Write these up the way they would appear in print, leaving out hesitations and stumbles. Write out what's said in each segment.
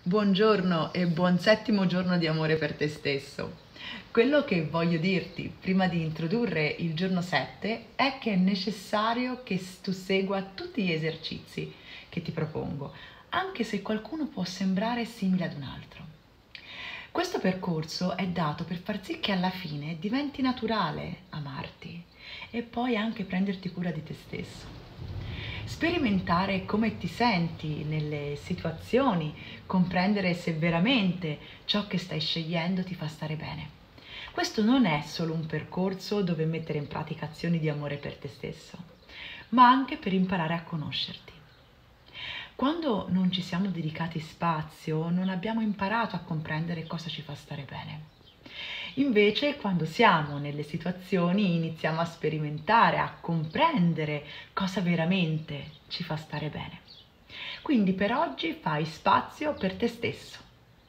Buongiorno e buon settimo giorno di amore per te stesso. Quello che voglio dirti prima di introdurre il giorno 7 è che è necessario che tu segua tutti gli esercizi che ti propongo, anche se qualcuno può sembrare simile ad un altro. Questo percorso è dato per far sì che alla fine diventi naturale amarti e poi anche prenderti cura di te stesso. Sperimentare come ti senti nelle situazioni, comprendere se veramente ciò che stai scegliendo ti fa stare bene. Questo non è solo un percorso dove mettere in pratica azioni di amore per te stesso, ma anche per imparare a conoscerti. Quando non ci siamo dedicati spazio, non abbiamo imparato a comprendere cosa ci fa stare bene. Invece, quando siamo nelle situazioni, iniziamo a sperimentare, a comprendere cosa veramente ci fa stare bene. Quindi per oggi fai spazio per te stesso.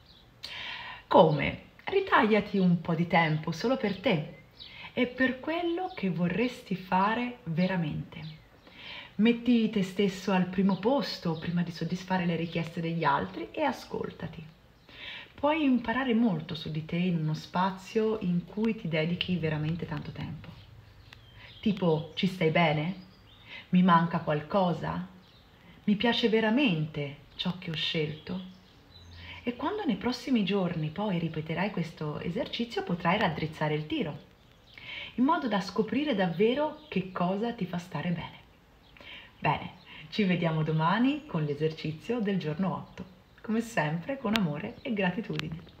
Come? Ritagliati un po' di tempo solo per te e per quello che vorresti fare veramente. Metti te stesso al primo posto prima di soddisfare le richieste degli altri e ascoltati. Puoi imparare molto su di te in uno spazio in cui ti dedichi veramente tanto tempo. Tipo, ci stai bene? Mi manca qualcosa? Mi piace veramente ciò che ho scelto? E quando nei prossimi giorni poi ripeterai questo esercizio potrai raddrizzare il tiro, in modo da scoprire davvero che cosa ti fa stare bene. Bene, ci vediamo domani con l'esercizio del giorno 8, come sempre con amore e gratitudine.